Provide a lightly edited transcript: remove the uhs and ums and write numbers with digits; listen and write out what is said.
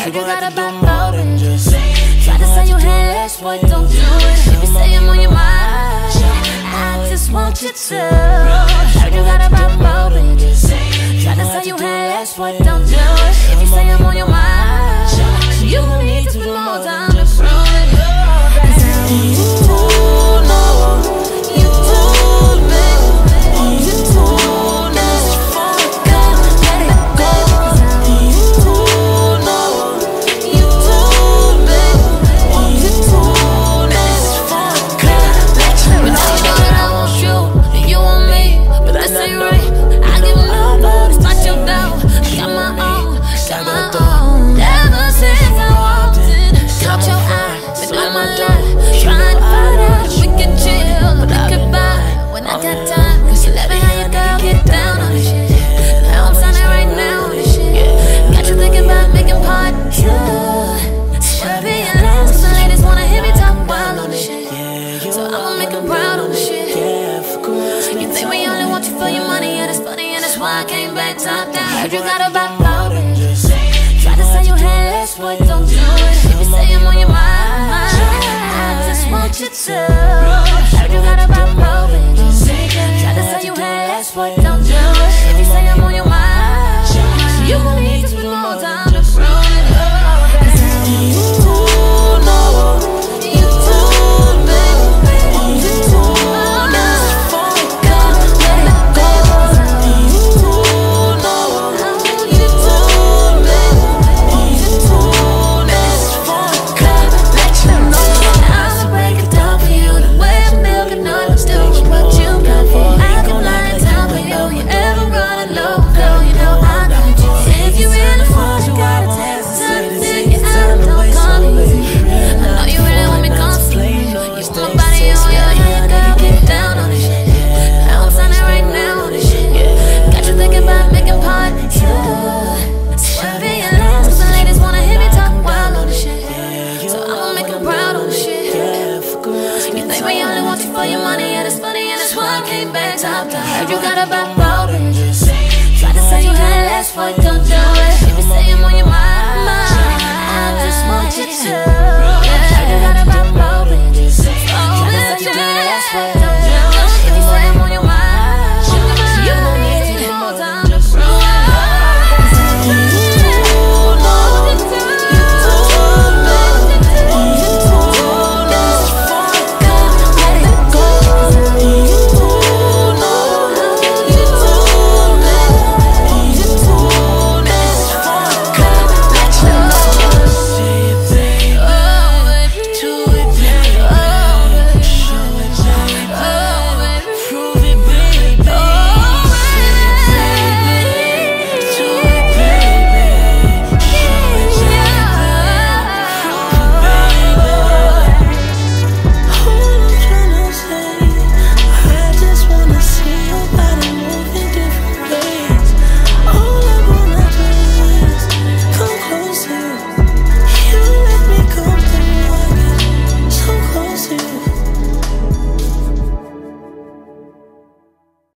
Heard you got a back more than just try to say you had less, boy, don't do it. If you say I'm on your mind, I just want you to. Heard you got a back more than just try to say you had less, boy, don't do it. If you say I'm on your mind, you gon' need to spend more time to prove it. You told me, you told me, you told me for good, let it go. You told me, you told me, you told me for good, let you know. But now you know that I want you, and you want me, but this ain't right. I give up, but it's not your doubt. I got my own, got my own. Ever since I walked in, caught your eye, been on my life, trying to find out if we can chill, but I could buy when I got time. Cause you let me how your girl get down on this shit. Now I'm signing right now on this shit. Got you thinking about making part two. Should be your last, cause the ladies wanna hear me talk wild on this shit. So I'ma make them proud on this shit. You think we only want you for your money, and it's funny, and that's why I came back top down. Heard you got a back more than just try to say you had less, boy, don't do it. If you say I'm on your mind, I just want you to. Heard you got a back more than just try to say you had less, boy, don't do it. If you say I'm on your mind, you gon' need to spend more time to prove it. You told me, you told me, you told me for good, let it go. You told me, you told me, you told me for good, let you know. I'ma break it down for you the way I feel, can understand what you got for. I can lie and tell for you, you ever run a low, girl, you know I got you. If you really want, you gotta text to figure out, don't come easy. I know you really want me constantly. You want my body on you, yeah, girl, get down on this shit. Now I'm signing right now on this shit. Got you thinking about making part two. Should be your last, cause the ladies wanna hear me talk wild on this shit. So I'ma make them proud on this shit. You think we only want you for your money, and it's funny, and that's why I came back top down. Heard you got a back more than just try to say you had less, boy, don't do